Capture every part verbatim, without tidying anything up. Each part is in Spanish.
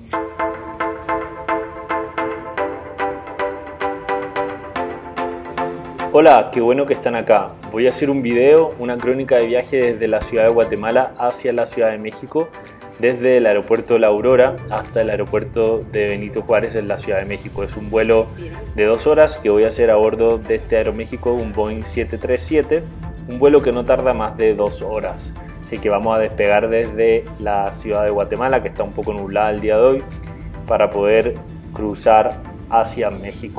Hola, qué bueno que están acá. Voy a hacer un video, una crónica de viaje desde la ciudad de Guatemala hacia la Ciudad de México, desde el aeropuerto La Aurora hasta el aeropuerto de Benito Juárez en la Ciudad de México. Es un vuelo de dos horas que voy a hacer a bordo de este Aeroméxico, un Boeing siete tres siete, un vuelo que no tarda más de dos horas. Así que vamos a despegar desde la ciudad de Guatemala, que está un poco nublada el día de hoy, para poder cruzar hacia México.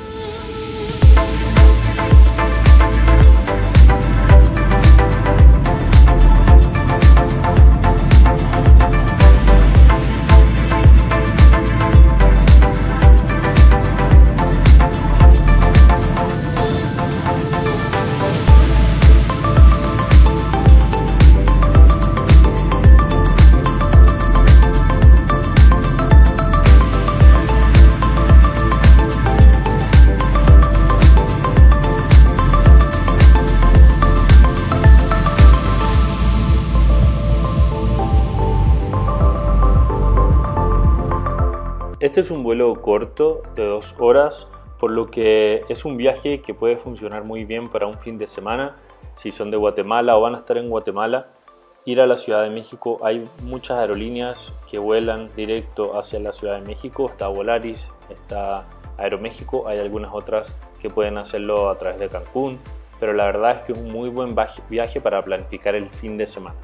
Este es un vuelo corto de dos horas, por lo que es un viaje que puede funcionar muy bien para un fin de semana. Si son de Guatemala o van a estar en Guatemala, ir a la Ciudad de México. Hay muchas aerolíneas que vuelan directo hacia la Ciudad de México. Está Volaris, está Aeroméxico, hay algunas otras que pueden hacerlo a través de Cancún, pero la verdad es que es un muy buen viaje para planificar el fin de semana.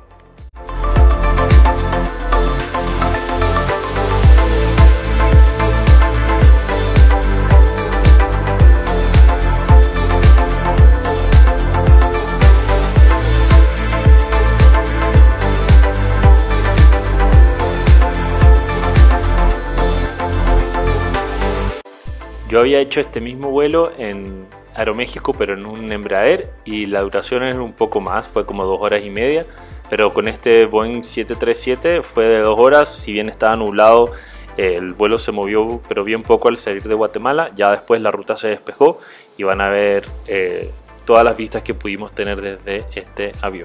Yo había hecho este mismo vuelo en Aeroméxico, pero en un Embraer, y la duración es un poco más, fue como dos horas y media, pero con este Boeing siete tres siete fue de dos horas. Si bien estaba nublado, el vuelo se movió pero bien poco al salir de Guatemala. Ya después la ruta se despejó y van a ver eh, todas las vistas que pudimos tener desde este avión.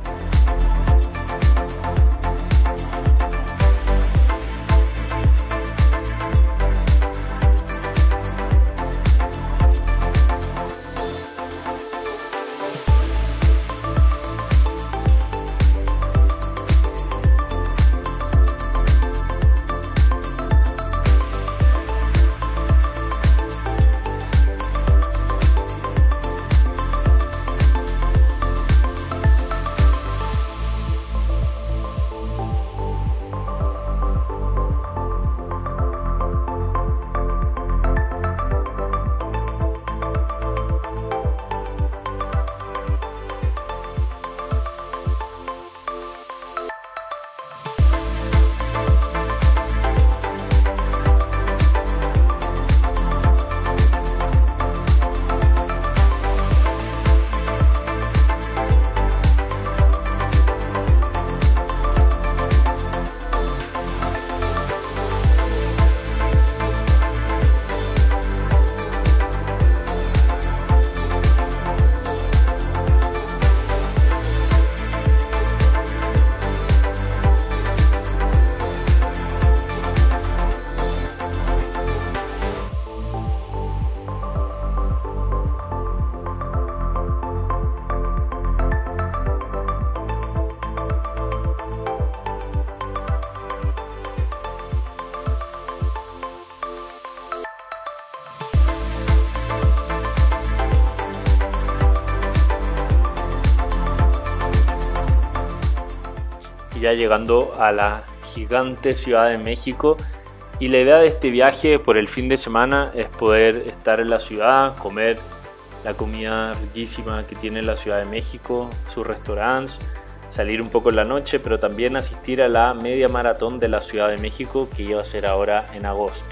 Ya llegando a la gigante Ciudad de México, y la idea de este viaje por el fin de semana es poder estar en la ciudad, comer la comida riquísima que tiene la Ciudad de México, sus restaurantes, salir un poco en la noche, pero también asistir a la media maratón de la Ciudad de México que iba a ser ahora en agosto.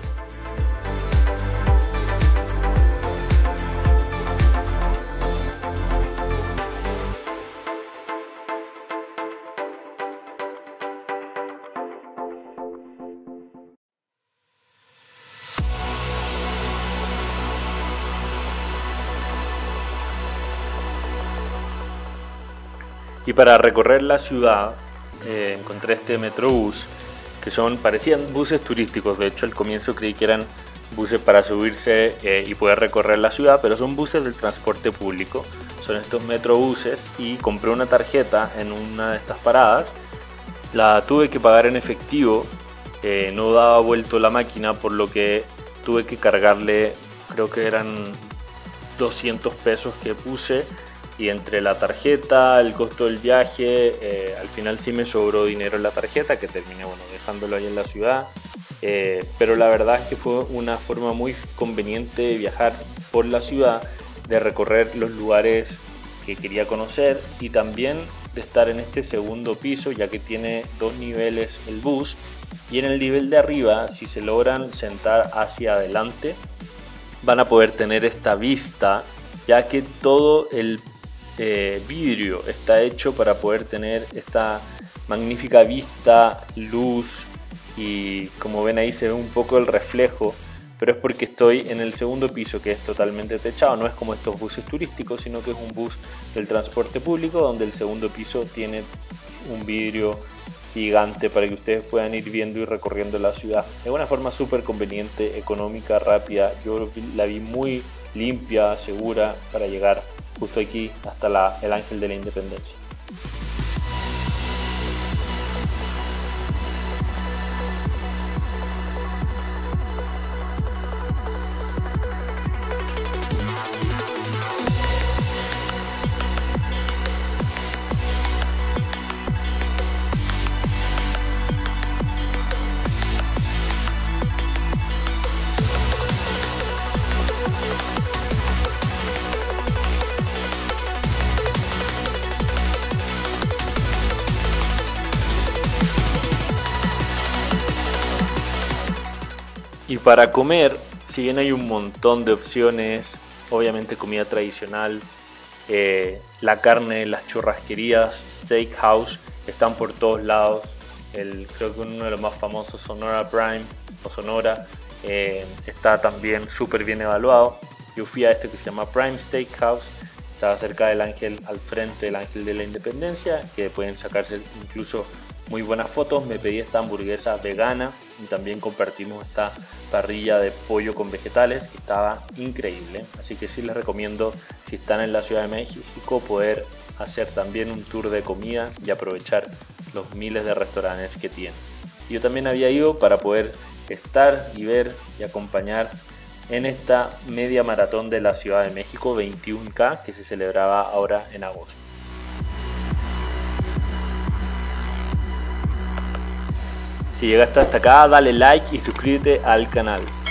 Y para recorrer la ciudad eh, encontré este Metrobús que son, parecían buses turísticos. De hecho, al comienzo creí que eran buses para subirse eh, y poder recorrer la ciudad, pero son buses del transporte público. Son estos metrobuses, y compré una tarjeta en una de estas paradas. La tuve que pagar en efectivo, eh, no daba vuelto la máquina, por lo que tuve que cargarle, creo que eran doscientos pesos que puse, y entre la tarjeta, el costo del viaje, eh, al final sí me sobró dinero en la tarjeta, que terminé bueno, dejándolo ahí en la ciudad. Eh, pero la verdad es que fue una forma muy conveniente de viajar por la ciudad, de recorrer los lugares que quería conocer, y también de estar en este segundo piso, ya que tiene dos niveles el bus, y en el nivel de arriba, si se logran sentar hacia adelante, van a poder tener esta vista, ya que todo el eh, vidrio está hecho para poder tener esta magnífica vista, luz, y como ven ahí se ve un poco el reflejo, pero es porque estoy en el segundo piso, que es totalmente techado. No es como estos buses turísticos, sino que es un bus del transporte público, donde el segundo piso tiene un vidrio gigante para que ustedes puedan ir viendo y recorriendo la ciudad. Es una forma súper conveniente, económica, rápida. Yo la vi muy limpia, segura, para llegar justo aquí hasta la, el Ángel de la Independencia. Y para comer, si bien hay un montón de opciones, obviamente comida tradicional, eh, la carne, las churrasquerías, steakhouse, están por todos lados. El, creo que uno de los más famosos, Sonora Prime o Sonora, eh, está también súper bien evaluado. Yo fui a este que se llama Prime Steakhouse, estaba cerca del Ángel, al frente del Ángel de la Independencia, que pueden sacarse incluso muy buenas fotos. Me pedí esta hamburguesa vegana y también compartimos esta parrilla de pollo con vegetales, que estaba increíble. Así que sí les recomiendo, si están en la Ciudad de México, poder hacer también un tour de comida y aprovechar los miles de restaurantes que tiene. Yo también había ido para poder estar y ver y acompañar en esta media maratón de la Ciudad de México veintiuno K, que se celebraba ahora en agosto. Si llegaste hasta acá, dale like y suscríbete al canal.